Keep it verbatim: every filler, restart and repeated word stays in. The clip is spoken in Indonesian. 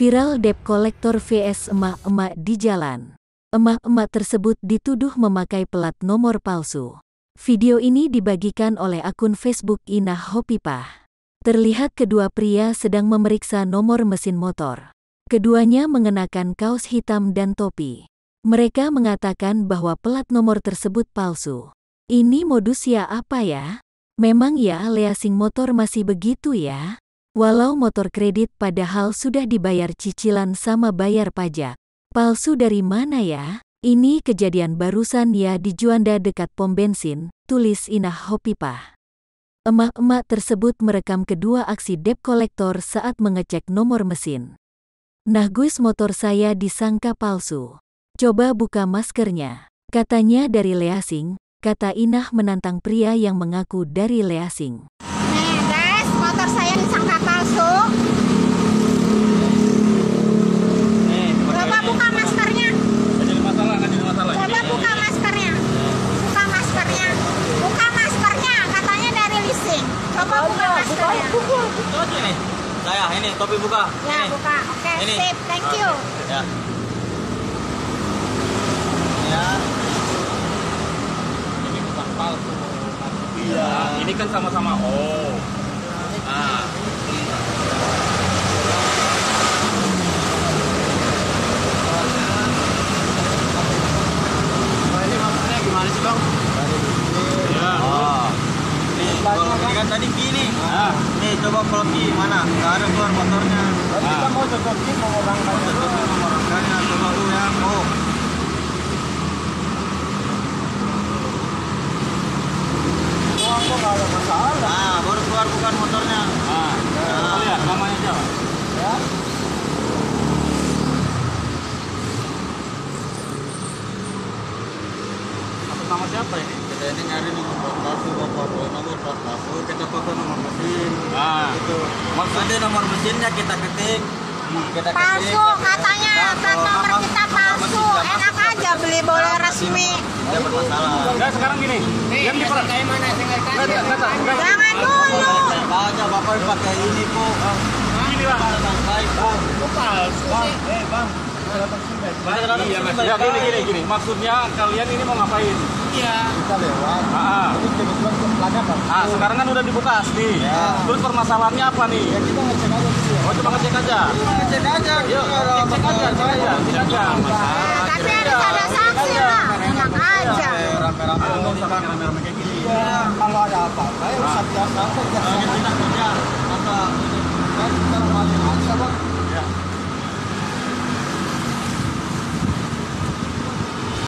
Viral debt collector vs emak-emak di jalan. Emak-emak tersebut dituduh memakai plat nomor palsu. Video ini dibagikan oleh akun Facebook Inah Hopipah. Terlihat kedua pria sedang memeriksa nomor mesin motor. Keduanya mengenakan kaos hitam dan topi. Mereka mengatakan bahwa plat nomor tersebut palsu. Ini modus ya apa ya? Memang ya leasing motor masih begitu ya? Walau motor kredit padahal sudah dibayar cicilan sama bayar pajak. Palsu dari mana ya? Ini kejadian barusan ya di Juanda dekat pom bensin, tulis Inah Hopipah. Emak-emak tersebut merekam kedua aksi debt collector saat mengecek nomor mesin. Nah guys, motor saya disangka palsu. Coba buka maskernya. Katanya dari leasing, kata Inah menantang pria yang mengaku dari leasing. Nih guys, motor saya disangka palsu. Nih, Coba buka maskernya. nggak jadi masalah, nggak jadi masalah. Coba buka maskernya. Buka maskernya. Buka maskernya, katanya dari leasing. Coba buka maskernya. Itu aja nih. Saya ini topi buka. Ya, Ini. buka. Oke, Ini. sip. Thank you. Ya. Ya. Ini bukan palsu. Iya. Ini kan sama-sama O. Nah. Ini maksudnya gimana sih bang? Ya. Oh. Nih, kalau ini kan tadi gini. Nah. Nih coba kalau gimana? Nggak ada keluar motornya. Kita mau cocokin mau orang kaya. Mau orang kaya. Coba lu yang oh. Aku nggak ada masalah. Nah, baru keluar bukan motornya. Nah, nah. Lihat namanya siapa? Ya. Atas nama siapa ini? Kita ini nyari nomor plat palsu, bapak nomor plat palsu, kita pakai nomor mesin. Nah, itu. Maksudnya nomor mesinnya kita ketik. Kita ketik. Palsu katanya, plat nomor kita palsu. Enak aja beli boleh resmi. Tidak bermasalah. Enggak, sekarang gini. Yang di mana? Jangan dulu. Aja bapak pakai ini kok. Gini lah. Kok palsu sih? Eh bang. Iya mas. Ya gini gini gini. Maksudnya kalian ini mau ngapain? Iya. Kita lewat. Ah. Ini kebetulan pelanggan bang. Ah sekarang kan udah dibuka asli. Ya. Terus permasalahannya apa nih? Ya kita ngecek aja dulu. Oh cuma ngecek aja. Ngecek aja. Yuk ngecek aja. Ngecek aja. Tidak ada masalah. Tapi harus ada saksi lah. Enak aja. Rame-rame. Nggak usah rame-rame kayak gini. Kalau ada apa-apa ya usah biasa saja. Kita kerja. Masa